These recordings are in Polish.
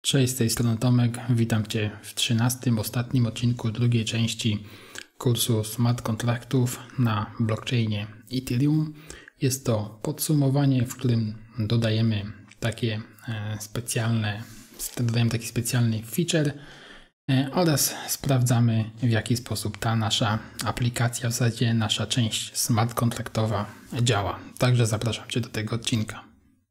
Cześć, z tej strony Tomek. Witam Cię w 13. ostatnim odcinku drugiej części kursu Smart Kontraktów na blockchainie Ethereum. Jest to podsumowanie, w którym dodajemy taki specjalny feature oraz sprawdzamy, w jaki sposób ta nasza aplikacja, w zasadzie nasza część smart kontraktowa działa. Także zapraszam Cię do tego odcinka.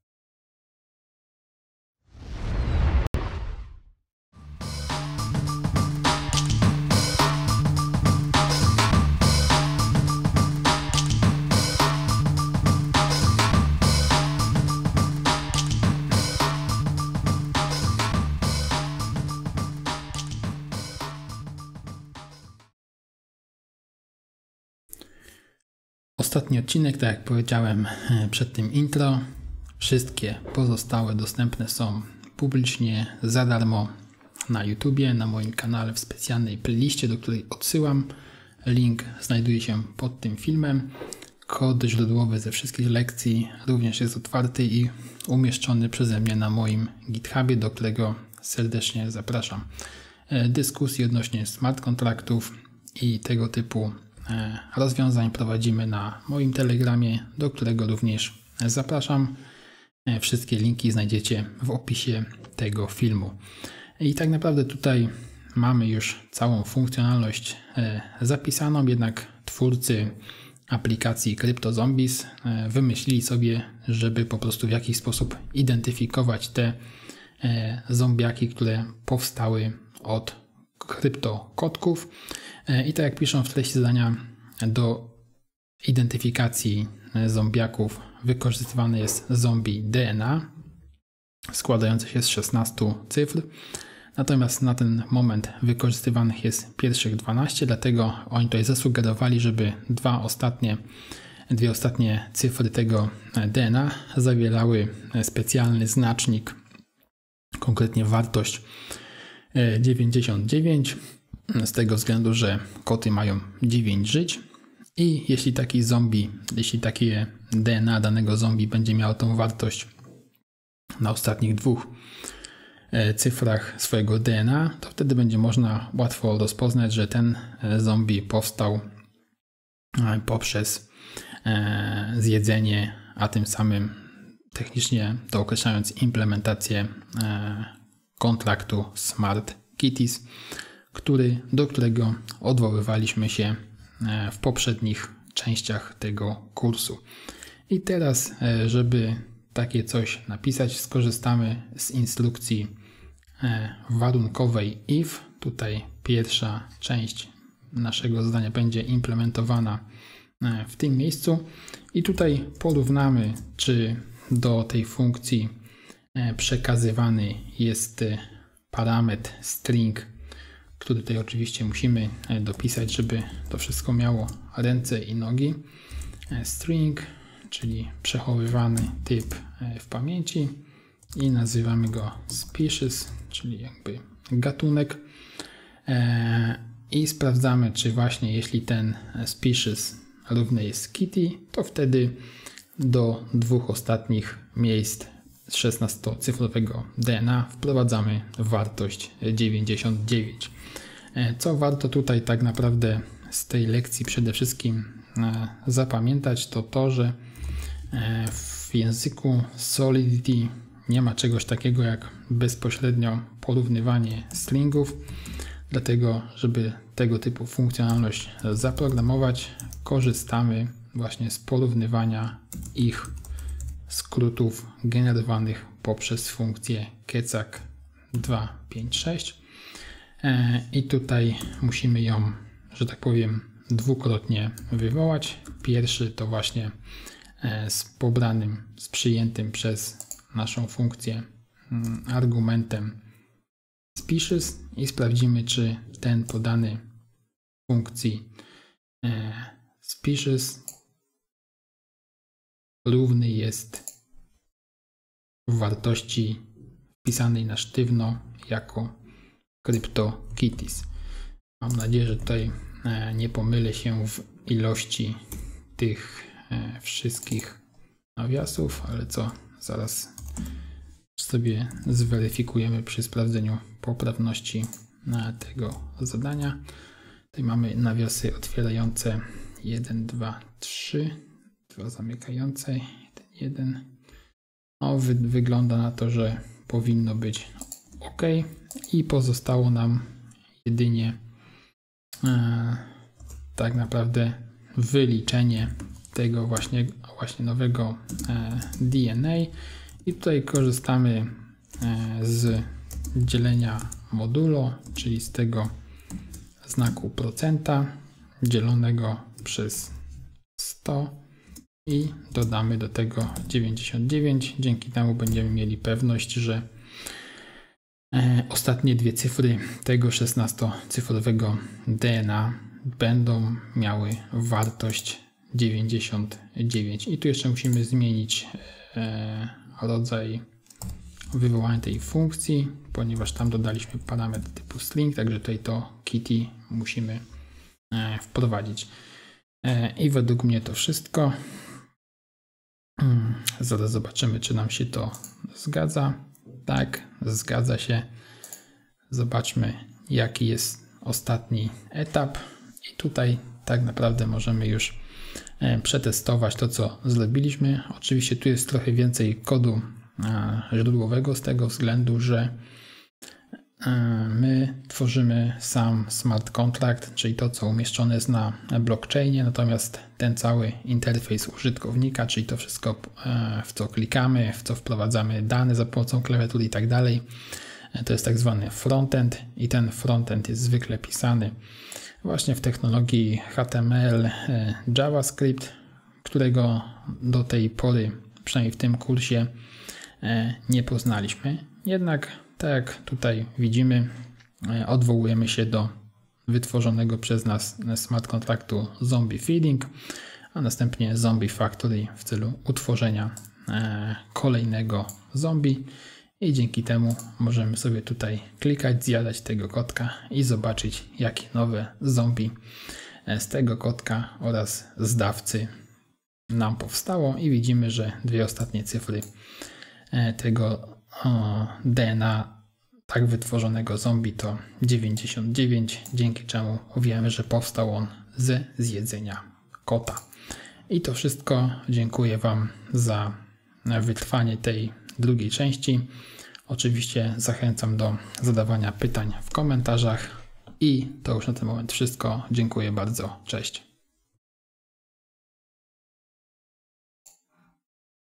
Ostatni odcinek, tak jak powiedziałem przed tym intro, wszystkie pozostałe dostępne są publicznie za darmo na YouTubie, na moim kanale w specjalnej playliście, do której odsyłam. Link znajduje się pod tym filmem. Kod źródłowy ze wszystkich lekcji również jest otwarty i umieszczony przeze mnie na moim GitHubie, do którego serdecznie zapraszam. Dyskusji odnośnie smart kontraktów i tego typu rozwiązań prowadzimy na moim Telegramie, do którego również zapraszam. Wszystkie linki znajdziecie w opisie tego filmu. I tak naprawdę tutaj mamy już całą funkcjonalność zapisaną, jednak twórcy aplikacji CryptoZombies wymyślili sobie, żeby po prostu w jakiś sposób identyfikować te zombiaki, które powstały od kryptokotków. I tak jak piszą w treści zadania, do identyfikacji zombiaków wykorzystywane jest zombie DNA składające się z 16 cyfr. Natomiast na ten moment wykorzystywanych jest pierwszych 12, dlatego oni tutaj zasugerowali, żeby dwie ostatnie cyfry tego DNA zawierały specjalny znacznik, konkretnie wartość 99, z tego względu, że koty mają 9 żyć i jeśli takie DNA danego zombie będzie miało tą wartość na ostatnich 2 cyfrach swojego DNA, to wtedy będzie można łatwo rozpoznać, że ten zombie powstał poprzez zjedzenie, a tym samym technicznie to określając implementację kontraktu Smart Kitties, do którego odwoływaliśmy się w poprzednich częściach tego kursu. I teraz, żeby takie coś napisać, skorzystamy z instrukcji warunkowej if. Tutaj pierwsza część naszego zadania będzie implementowana w tym miejscu i tutaj porównamy, czy do tej funkcji przekazywany jest parametr string, który tutaj oczywiście musimy dopisać, żeby to wszystko miało ręce i nogi. String, czyli przechowywany typ w pamięci i nazywamy go species, czyli jakby gatunek. I sprawdzamy, czy właśnie jeśli ten species równy jest kitty, to wtedy do 2 ostatnich miejsc 16-cyfrowego DNA wprowadzamy wartość 99. Co warto tutaj tak naprawdę z tej lekcji przede wszystkim zapamiętać, to to, że w języku Solidity nie ma czegoś takiego jak bezpośrednio porównywanie stringów. Dlatego, żeby tego typu funkcjonalność zaprogramować, korzystamy właśnie z porównywania ich skrótów generowanych poprzez funkcję kecak256 i tutaj musimy ją, że tak powiem, dwukrotnie wywołać. Pierwszy to właśnie z przyjętym przez naszą funkcję argumentem species i sprawdzimy, czy ten podany funkcji species równy jest w wartości wpisanej na sztywno jako CryptoKitties. Mam nadzieję, że tutaj nie pomylę się w ilości tych wszystkich nawiasów, ale co zaraz sobie zweryfikujemy przy sprawdzeniu poprawności tego zadania. Tutaj mamy nawiasy otwierające 1, 2, 3, 2 zamykające, 1, 1. No, wygląda na to, że powinno być OK i pozostało nam jedynie tak naprawdę wyliczenie tego właśnie nowego DNA i tutaj korzystamy z dzielenia modulo, czyli z tego znaku procenta dzielonego przez 100 i dodamy do tego 99. Dzięki temu będziemy mieli pewność, że ostatnie dwie cyfry tego 16-cyfrowego DNA będą miały wartość 99. I tu jeszcze musimy zmienić rodzaj wywołania tej funkcji, ponieważ tam dodaliśmy parametr typu string, także tutaj to kitty musimy wprowadzić. I według mnie to wszystko. Zaraz zobaczymy, czy nam się to zgadza. Tak, zgadza się. Zobaczmy, jaki jest ostatni etap. I tutaj tak naprawdę możemy już przetestować to, co zrobiliśmy. Oczywiście tu jest trochę więcej kodu źródłowego z tego względu, że my tworzymy sam smart contract, czyli to, co umieszczone jest na blockchainie, natomiast ten cały interfejs użytkownika, czyli to wszystko, w co klikamy, w co wprowadzamy dane za pomocą klawiatury i tak dalej, to jest tak zwany frontend i ten frontend jest zwykle pisany właśnie w technologii HTML, JavaScript, którego do tej pory, przynajmniej w tym kursie, nie poznaliśmy. Jednak, tak jak tutaj widzimy, odwołujemy się do wytworzonego przez nas smart contractu Zombie Feeding, a następnie Zombie Factory w celu utworzenia kolejnego zombie. I dzięki temu możemy sobie tutaj klikać, zjadać tego kotka i zobaczyć, jakie nowe zombie z tego kotka oraz z dawcy nam powstało. I widzimy, że dwie ostatnie cyfry tego DNA tak wytworzonego zombie to 99, dzięki czemu wiemy, że powstał on ze zjedzenia kota. I to wszystko. Dziękuję Wam za wytrwanie tej drugiej części. Oczywiście zachęcam do zadawania pytań w komentarzach i to już na ten moment wszystko. Dziękuję bardzo. Cześć.